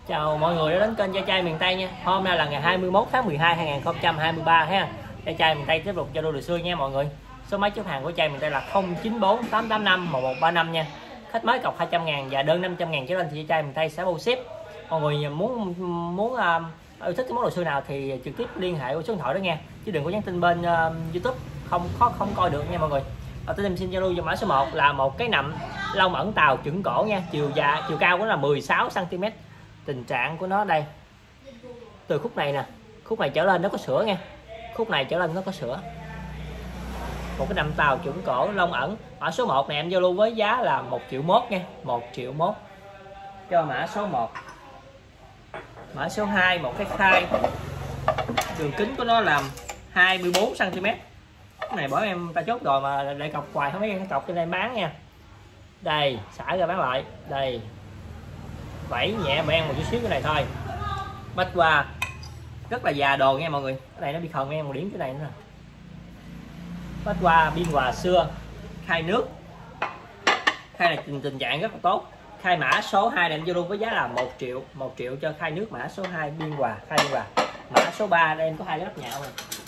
Chào mọi người đã đến kênh Trai Trai Miền Tây nha. Hôm nay là ngày 21 tháng 12 2023 ha. Trai Trai Miền Tây tiếp tục cho đua được xưa nha mọi người. Số máy chốt hàng của Trai Miền Tây là 094885 1135 nha. Khách mới cọc 200.000 và đơn 500.000 trở lên thì Trai Miền Tây sẽ bao ship. Mọi người muốn yêu thích cái món đồ xưa nào thì trực tiếp liên hệ qua số điện thoại đó nha. Chứ đừng có nhắn tin bên YouTube không coi được nha mọi người. Tôi em xin giao lưu cho mã số 1 là một cái nậm lông ẩn tàu chuẩn cổ nha, chiều cao của nó là 16 cm. Tình trạng của nó đây, từ khúc này nè, khúc này trở lên nó có sữa nha, khúc này trở lên nó có sữa. Một cái nậm tàu chuẩn cổ lông ẩn. Mã số 1 này em giao lưu với giá là 1.1 triệu nha, 1.1 triệu cho mã số 1. Mã số 2 một cái khai, đường kính của nó là 24 cm. Cái này bởi em ta chốt rồi mà để cọc hoài không mấy cái cọc trên đây bán nha. Đây xả ra bán lại đây, vẫy nhẹ men một chút xíu cái này thôi. Bách qua rất là già đồ nha mọi người. Cái này nó bị khờn men một điểm cái này nữa. Bách qua biên hòa xưa, khai nước, khai này tình trạng rất là tốt. Khai mã số 2 này em vô luôn với giá là 1 triệu cho khai nước mã số 2 biên hòa, khai biên hòa. Mã số 3 đây em có hai cái nắp nhạo này,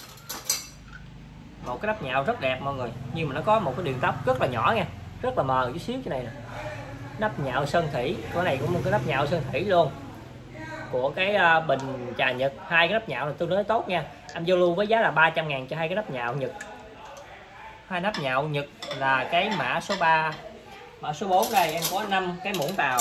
một cái nắp nhạo rất đẹp mọi người, nhưng mà nó có một cái đường tóc rất là nhỏ nha, rất là mờ chút xíu cái này nè. Nắp nhạo sơn thủy, cái này cũng một cái nắp nhạo sơn thủy luôn của cái bình trà Nhật. Hai cái nắp nhạo là tương đối tốt nha. Em vô lưu với giá là 300.000 cho hai cái nắp nhạo Nhật. Hai nắp nhạo Nhật là cái mã số 3. Mã số 4 đây em có 5 cái muỗng tàu.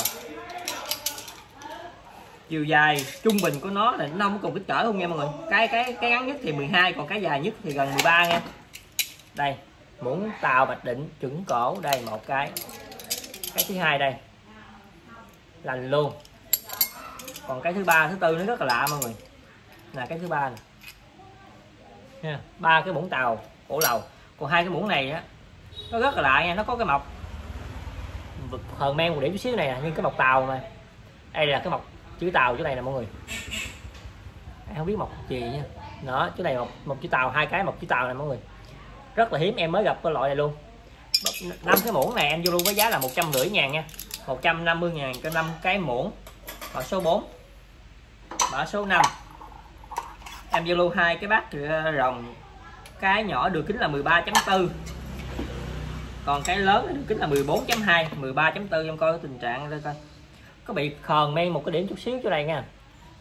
Chiều dài trung bình của nó là nó không cùng kích cỡ không nha mọi người. Cái ngắn nhất thì 12, còn cái dài nhất thì gần 13 nha. Đây, muỗng tàu Bạch Định chuẩn cổ, đây một cái. Cái thứ hai đây lành luôn. Còn cái thứ ba, thứ tư nó rất là lạ mọi người, là cái thứ ba này nha. 3 cái muỗng tàu cổ lầu. Còn hai cái muỗng này á nó rất là lạ nha, nó có cái mọc hờn men một điểm chút xíu này nè, nhưng cái mọc tàu mà đây là cái mọc chữ tàu chỗ này nè mọi người. Em không biết mọc gì nha. Đó, chỗ này một chữ tàu, hai cái một chữ tàu này mọi người. Rất là hiếm, em mới gặp cái loại này luôn. 5 cái muỗng này em vô luôn với giá là 150.000 nha. 150.000 cho 5 cái muỗng. Mã số 4. Mã số 5 em vô luôn hai cái bát rồng. Cái nhỏ đường kính là 13.4, còn cái lớn đường kính là 14.2, 13.4. Em coi cái tình trạng đây coi, có bị khờn men một cái điểm chút xíu chỗ này nha.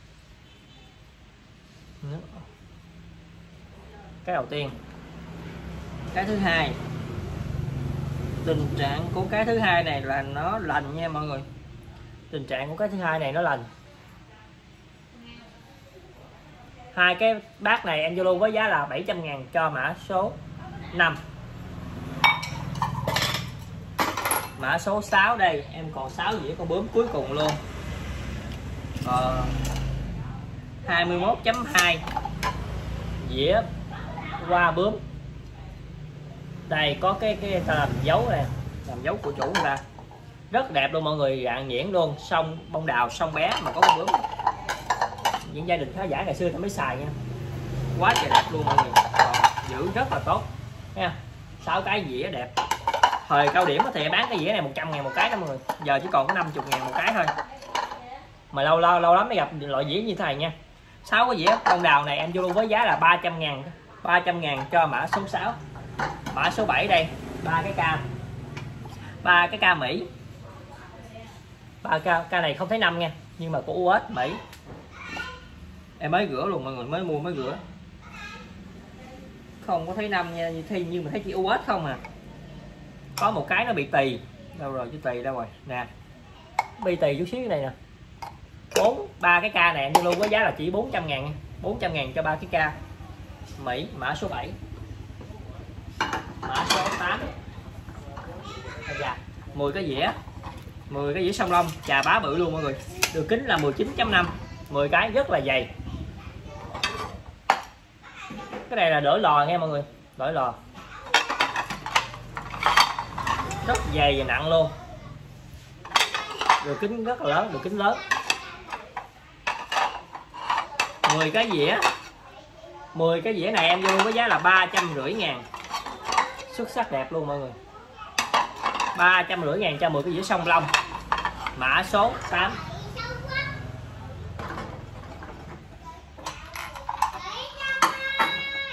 Cái đầu tiên. Cái thứ hai, tình trạng của cái thứ hai này là nó lành nha mọi người. Tình trạng của cái thứ hai này nó lành. Hai cái bát này em vô luôn với giá là 700.000 cho mã số 5. Mã số 6 đây em còn 6 dĩa con bướm cuối cùng luôn. 21.2 dĩa hoa bướm. Đây có cái ta làm dấu này, làm dấu của chủ người ta rất đẹp luôn mọi người, rạng nhuyễn luôn. Sông bông đào, sông bé mà có con bướm. Những gia đình khá giả ngày xưa ta mới xài nha, quá trời đẹp luôn mọi người. Còn giữ rất là tốt nha. 6 cái dĩa đẹp. Thời cao điểm thì bán cái dĩa này 100.000 một cái đó mọi người, giờ chỉ còn có 50.000 một cái thôi. Mà lâu lắm mới gặp loại dĩa như thế này nha. 6 cái dĩa bông đào này em vô luôn với giá là 300.000, 300.000 cho mã số 6. Mã số 7 đây, 3 cái ca Mỹ. 3 ca này không thấy 5 nha, nhưng mà của US Mỹ. Em mới rửa luôn mọi người, mới mua mới rửa. Không có thấy 5 nha, nhưng mà thấy chỉ US không à. Có một cái nó bị tì. Đâu rồi, chữ tì đâu rồi? Nè. Bị tì chút xíu này nè. 3 cái ca này em luôn với giá là chỉ 400.000 nha. 400.000 cho 3 cái ca Mỹ. Mã số 7. Mã số 8. 10 cái dĩa. 10 cái dĩa song long trà bá bự luôn mọi người. Đường kính là 19.5, 10 cái rất là dày. Cái này là đỡ lò nha mọi người, đỡ lò. Rất dày và nặng luôn. Đường kính rất là lớn, đường kính lớn. 10 cái dĩa. 10 cái dĩa này em vô với giá là 350.000. Xuất sắc đẹp luôn mọi người. 350.000 cho 10 cái dĩa song long. Mã số 8.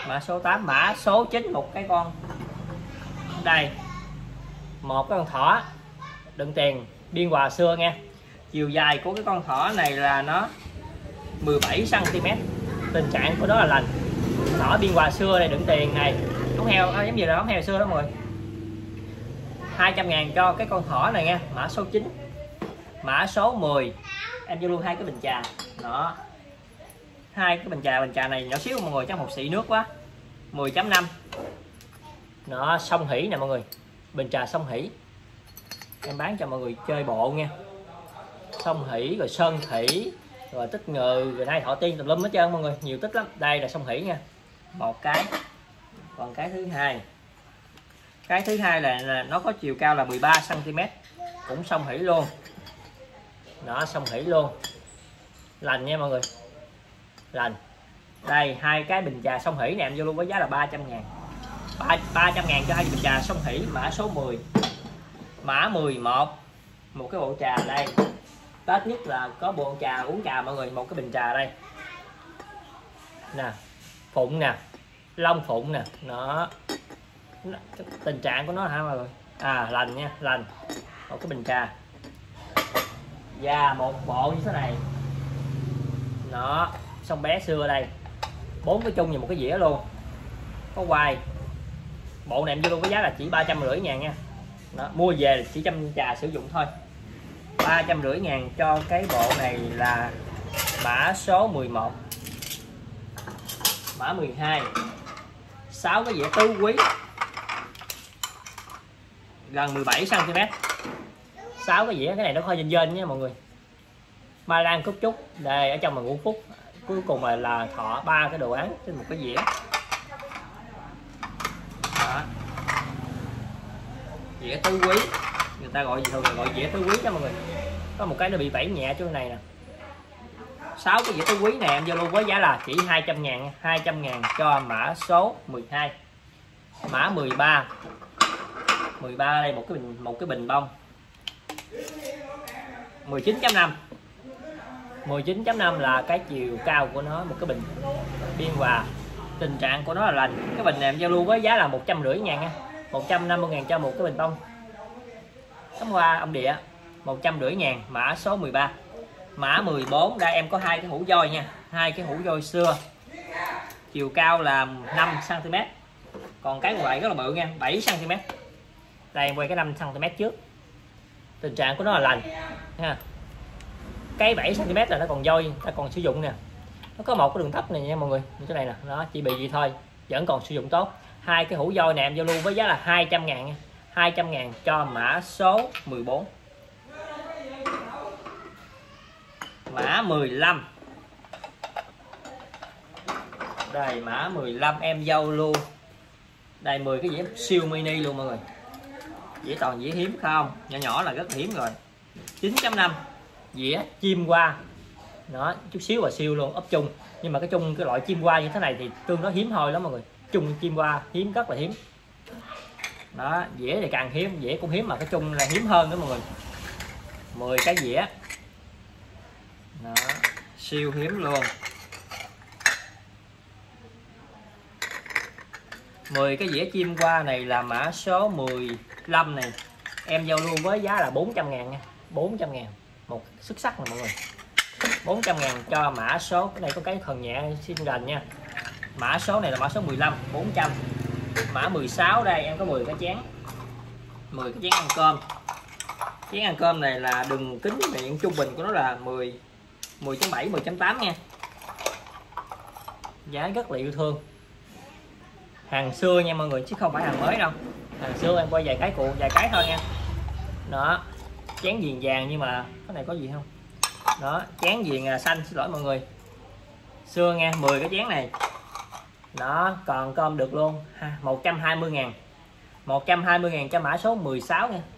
mã số 8, mã số 9 một cái con đây, một cái con thỏ đựng tiền biên hòa xưa nha. Chiều dài của cái con thỏ này là nó 17 cm, tình trạng của nó là lành. Thỏ biên hòa xưa này đựng tiền này, ống heo giống như là ống heo xưa đó mọi người. 200.000 cho cái con thỏ này nha, mã số 9. Mã số 10 em vô luôn hai cái bình trà đó, hai cái bình trà này nhỏ xíu mọi người, chắc một xị nước quá. 10.5 nó song hỷ nè mọi người, bình trà song hỷ em bán cho mọi người chơi bộ nha. Song hỷ rồi sơn thủy rồi tích ngừ rồi nay thọ tiên tùm lum hết trơn mọi người, nhiều tích lắm. Đây là song hỷ nha, một cái. Còn cái thứ hai là nó có chiều cao là 13 cm, cũng song hỷ luôn đó, song hỷ luôn, lành nha mọi người, lành. Đây hai cái bình trà song hỷ này em vô luôn với giá là 300.000. 300.000 cho hai bình trà song hỷ. Mã số 10. Mã 11 một cái bộ trà đây, Tết nhất là có bộ trà uống trà mọi người. Một cái bình trà đây nè, phụng nè, long phụng nè, nó tình trạng của nó hả mọi người, lành nha, lành. Một cái bình trà và một bộ như thế này nó sông bé xưa đây, 4 cái chung và một cái dĩa luôn, có quai. Bộ này em vô luôn với giá là chỉ 350.000 nha đó, mua về chỉ chăm trà sử dụng thôi. 350.000 cho cái bộ này là mã số 11. Mã 12 6 cái dĩa tứ quý gần 17 cm, 6 cái dĩa, cái này nó hơi dên dên nha mọi người. Mai Lan cúc trúc đây, ở trong là ngũ phúc, cuối cùng là thọ, 3 cái đồ án trên một cái dĩa đó. Dĩa tứ quý, người ta gọi gì thôi, gọi dĩa tứ quý cho mọi người. Có một cái nó bị vẩy nhẹ chỗ này nè. 6 cái dĩa tứ quý này em giao luôn với giá là chỉ 200.000 nha. 200.000 cho mã số 12. Mã 13 đây một cái bình bông 19.5. 19.5 là cái chiều cao của nó, một cái bình biên hòa, tình trạng của nó là lành. Cái bình này em giao lưu với giá là 150.000 nha. 150.000 cho một cái bình bông cắm hoa ông địa, 150.000. Mã số 13. Mã 14 đây em có hai cái hũ voi nha, hai cái hũ voi xưa, chiều cao là 5 cm, còn cái ngoại rất là bự nha, 7 cm. Đây em quay cái 5 cm trước, tình trạng của nó là lành ha. Cái 7 cm là nó còn voi, ta còn sử dụng nè, nó có một cái đường thấp này nha mọi người, như thế này nè, nó chỉ bị gì thôi, vẫn còn sử dụng tốt. Hai cái hũ voi này em giao lưu với giá là 200.000 nha. 200.000 cho mã số 14. Mã 15 đây, mã 15 em giao lưu đây 10 cái dĩa siêu mini luôn mọi người, dĩa toàn dĩa hiếm không, nhỏ nhỏ là rất hiếm rồi. 9.5 dĩa chim hoa đó, chút xíu và siêu luôn, ốp chung, nhưng mà cái chung cái loại chim hoa như thế này thì tương đối hiếm thôi đó mọi người. Chung chim hoa hiếm, rất là hiếm đó. Dĩa thì càng hiếm, dĩa cũng hiếm mà cái chung là hiếm hơn đó mọi người. 10 cái dĩa đó, siêu hiếm luôn. 10 cái dĩa chim hoa này là mã số 15 này, em giao lưu với giá là 400.000 nha. 400.000 một xuất sắc nè mọi người. 400.000 cho mã số, cái này có cái phần nhẹ xin rành nha. Mã số này là mã số 15, 400. Mã 16 đây em có 10 cái chén, 10 cái chén ăn cơm. Chén ăn cơm này là đường kính miệng trung bình của nó là 10.7, 10.8 nha. Giá rất là yêu thương, hàng xưa nha mọi người, chứ không phải hàng mới đâu. Hàng xưa em quay vài cái cuộn, vài cái thôi nha. Đó, chén viền vàng, nhưng mà cái này có gì không? Đó, chén viền xanh, xin lỗi mọi người. Xưa nha, 10 cái chén này. Đó, còn cơm được luôn. 120.000. 120.000 cho mã số 16 nha.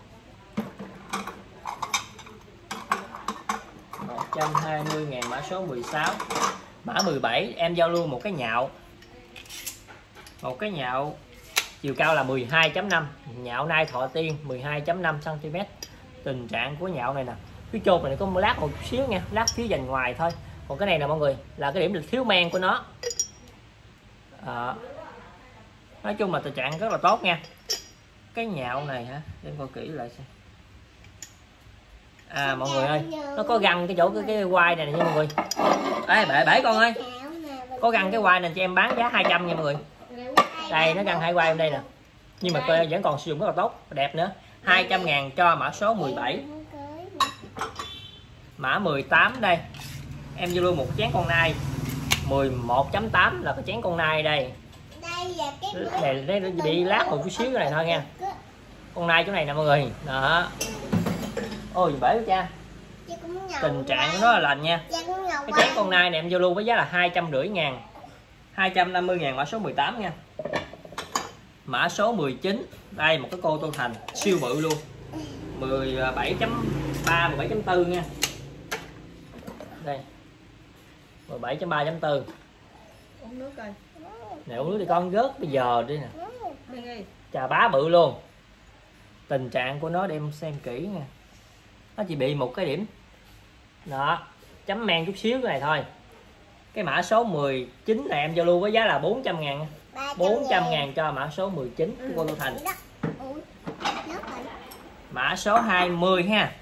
120.000 mã số 16. Mã 17 em giao lưu một cái nhạo. Một cái nhạo chiều cao là 12.5, nhạo nai thọ tiên 12.5 cm. Tình trạng của nhạo này nè, cái chôn này có một lát một xíu nha, lát phía dành ngoài thôi. Còn cái này nè mọi người, là cái điểm thiếu men của nó. Nói chung là tình trạng rất là tốt nha. Cái nhạo này hả, để em coi kỹ lại xem. À mọi người ơi, nó có găng cái chỗ cái quai này nè nha mọi người. Ê bể con ơi, có găng cái quai này cho em bán giá 200 nha mọi người. Đây nó găng hai quai bên đây nè, nhưng mà coi vẫn còn sử dụng rất là tốt, đẹp nữa. 200.000 cho mã số 17. Mã 18 đây, em vô luôn một chén con nai 11.8 là cái chén con nai đây. Này nó bị lát một chút xíu cái này thôi nha. Con nai chỗ này nè mọi người. Đó. Ôi bể của cha. Tình trạng của nó là lành nha. Cái chén con nai này em vô luôn với giá là 250.000. 250.000 mã số 18 nha. Mã số 19. Đây một cái cô Tô Thành siêu bự luôn. 17.3 17.4 nha. Đây. 17.3.4. Uống nước coi. Nè uống nước thì con rớt bây giờ đi nè. Chà bá bự luôn. Tình trạng của nó đem xem kỹ nha. Nó chỉ bị một cái điểm. Đó, chấm men chút xíu cái này thôi. Cái mã số 19 này em giao lưu với giá là 400.000. 400.000 cho mã số 19 của cô Tô Thành. Mã số 20 ha.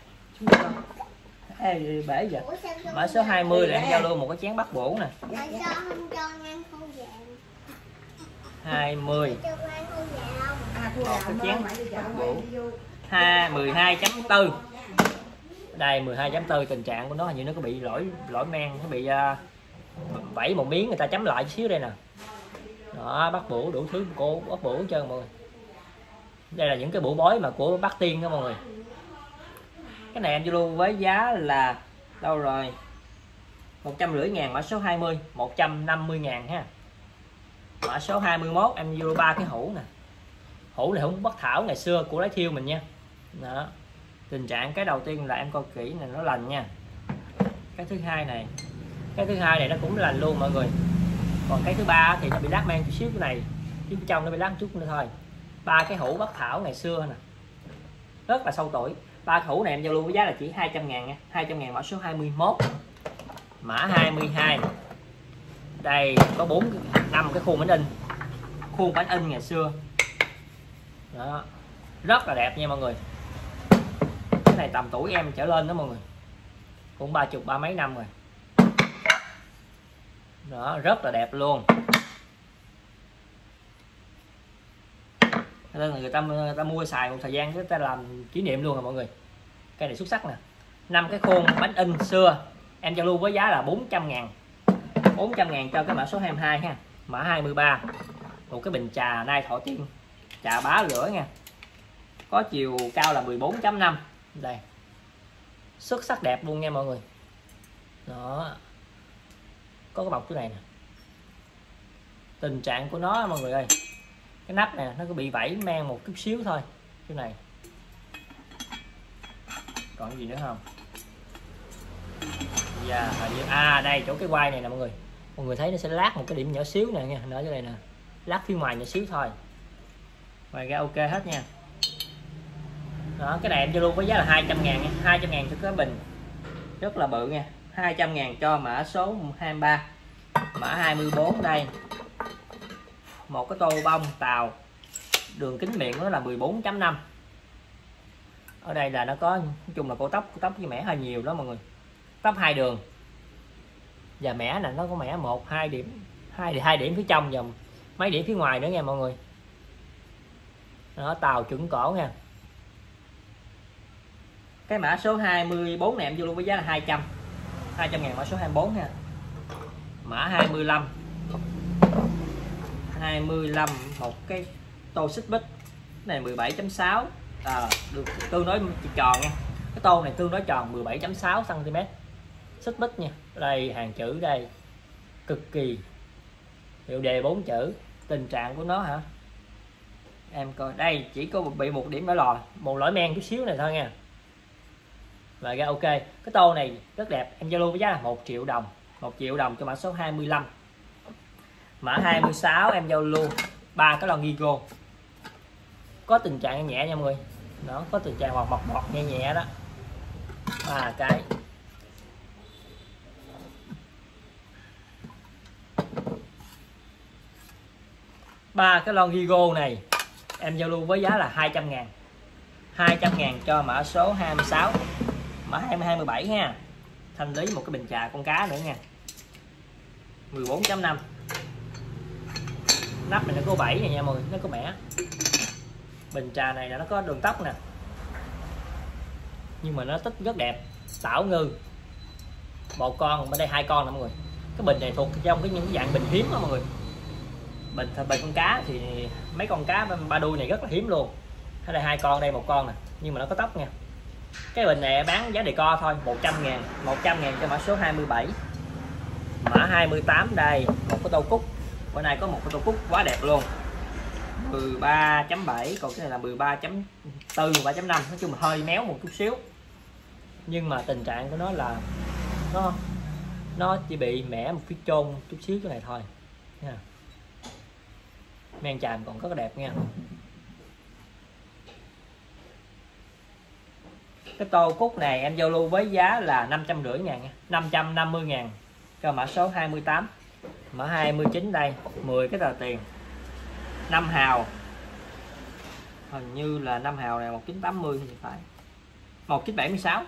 Ê, bể vậy. Mã số 20 là em giao lưu một cái chén bắt bổ nè. 20. Một cái chén bắt bổ. 12.4. Đây 12.4, tình trạng của nó hình như nó có bị lỗi men, nó bị vẩy một miếng, người ta chấm lại chút xíu đây nè. Đó, bắt bổ đủ thứ cô bắt bổ hết trơn mọi người. Đây là những cái bổ bói mà của bác Tiên đó mọi người. Cái này em vô luôn với giá là đâu rồi? 150.000 mã số 20, 150.000 ha. Mã số 21 em vô 3 cái hũ nè. Hũ này hũ Bắc Thảo ngày xưa của Lái Thiêu mình nha. Đó. Tình trạng cái đầu tiên là em coi kỹ này nó lành nha. Cái thứ hai này, cái thứ hai này nó cũng lành luôn mọi người. Còn cái thứ ba thì nó bị lát men chút xíu cái này, chứ trong nó bị lát chút nữa thôi. 3 cái hũ Bắc Thảo ngày xưa nè, rất là sâu tuổi. 3 hũ này em giao lưu với giá là chỉ 200.000 nha. 200.000 mã số 21. Mã 22. Đây có 5 cái khuôn bánh in. Khuôn bánh in ngày xưa. Đó. Rất là đẹp nha mọi người. Cái này tầm tuổi em trở lên đó mọi người. Cũng 30 mấy năm rồi. Đó, rất là đẹp luôn. Nên người ta mua xài một thời gian người ta làm kỷ niệm luôn rồi mọi người. Cái này xuất sắc nè. 5 cái khuôn bánh in xưa em giao lưu với giá là 400.000. 400.000 cho cái mã số 22 ha. Mã 23. Một cái bình trà Nai Thọ Tiên. Trà bá lửa nha. Có chiều cao là 14.5. Đây. Xuất sắc đẹp luôn nha mọi người. Đó. Có cái bọc chỗ này nè. Tình trạng của nó mọi người ơi, cái nắp nè nó có bị vẩy men một chút xíu thôi chỗ này. Còn gì nữa không? Dạ, đây chỗ cái quai này nè mọi người thấy nó sẽ lát một cái điểm nhỏ xíu nè nha, ở chỗ này nè, lát phía ngoài nhỏ xíu thôi. Ngoài ra ok hết nha. Đó, cái này em cho luôn với giá là 200.000 nha. 200.000 cho cái bình rất là bự nha. 200.000 cho mã số 23. Mã 24 đây. Một cái tô bông tàu. Đường kính miệng nó là 14.5. Ở đây là nó có, nói chung là cổ tóc với mẻ hơi nhiều đó mọi người. Tóc 2 đường. Và mẻ là nó có mẻ 1 2 điểm, 2 điểm phía trong và mấy điểm phía ngoài nữa nha mọi người. Đó, tàu chuẩn cổ nha. Cái mã số 24 này em vô luôn với giá là 200. 200.000 mã số 24 nha. Mã 25. 25 một cái tô xích bích. Cái này 17.6. Được tương đối tròn nha. Cái tô này tương đối tròn 17.6 cm. Xích bích nha. Đây hàng chữ đây. Cực kỳ. Hiệu đề 4 chữ. Tình trạng của nó hả? Em coi đây chỉ có bị một điểm ở lò, một lỗi men chút xíu này thôi nha. Và ra ok. Cái tô này rất đẹp, em giao lưu với giá là 1 triệu đồng. 1 triệu đồng cho mã số 25. Mã 26 em giao lưu 3 cái lon Gigo. Có tình trạng nhẹ nha mọi người. Nó có tình trạng bọt nhẹ nhẹ đó. 3 cái. 3 cái lon Gigo này em giao lưu với giá là 200 ngàn. 200 ngàn cho mã số 26, mã 27 ha. Thanh lý một cái bình trà con cá nữa nha, 14.5. Nắp này nó có 7 này nha mọi người, nó có mẻ. Bình trà này là nó có đường tóc nè, nhưng mà nó tích rất đẹp. Tảo ngư một con, bên đây 2 con nè mọi người. Cái bình này thuộc trong cái những dạng bình hiếm đó mọi người. Bình con cá thì mấy con cá ba đuôi này rất là hiếm luôn. Ở đây 2 con, đây 1 con nè, nhưng mà nó có tóc nha. Cái bình này bán giá đề co thôi, 100 ngàn. 100 ngàn cho mã số 27. Mã 28 đây, một cái tô cúc. Bữa nay có một cái tô cúc quá đẹp luôn, 13.7, còn cái này là 13.4, 13.5. Nói chung là hơi méo một chút xíu, nhưng mà tình trạng của nó là nó chỉ bị mẻ một phía trôn chút xíu cái này thôi nha. Men chàm còn rất là đẹp nha. Cái tô cúc này em giao lưu với giá là 550 ngàn nha, 550 ngàn cho mã số 28. Mã 29 đây, 10 cái tờ tiền 5 hào, hình như là 5 hào này 1980 thì phải, 1976.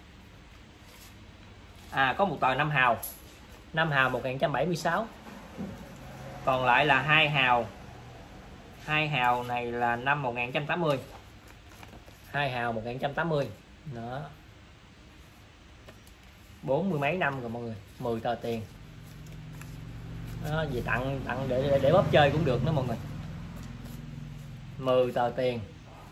Có một tờ 5 hào, 5 hào 1976, còn lại là 2 hào. 2 hào này là năm 1980, 2 hào 1980 đó, 40 mấy năm rồi mọi người. 10 tờ tiền đó, về tặng để bóp chơi cũng được nữa mọi người. 10 tờ tiền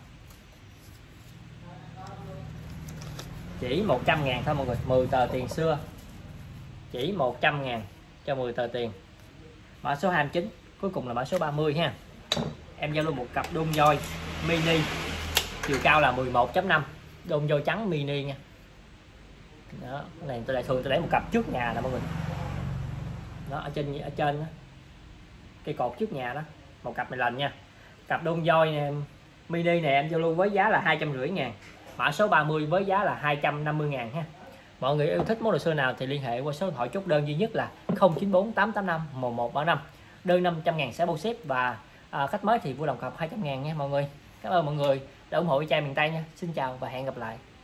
chỉ 100 ngàn thôi mọi người. 10 tờ tiền xưa chỉ 100 ngàn cho 10 tờ tiền. Mã số 29 cuối cùng là mã số 30 ha. Em giao lưu một cặp đôn voi mini, chiều cao là 11.5, đôn voi trắng mini nha. Đó, cái này tôi lại thường tôi để một cặp trước nhà nè mọi người. Đó, ở trên đó, cây cột trước nhà đó, một cặp này lành nha. Cặp đôn voi này, mini này em giao lưu với giá là 250 ngàn. Mã số 30 với giá là 250 ngàn ha. Mọi người yêu thích món đồ xưa nào thì liên hệ qua số điện thoại chốt đơn duy nhất là 094 885 1135. Đơn 500 ngàn sẽ bao ship, và khách mới thì vui lòng cọc 200 ngàn nha mọi người. Cảm ơn mọi người đã ủng hộ chai miền Tây nha. Xin chào và hẹn gặp lại.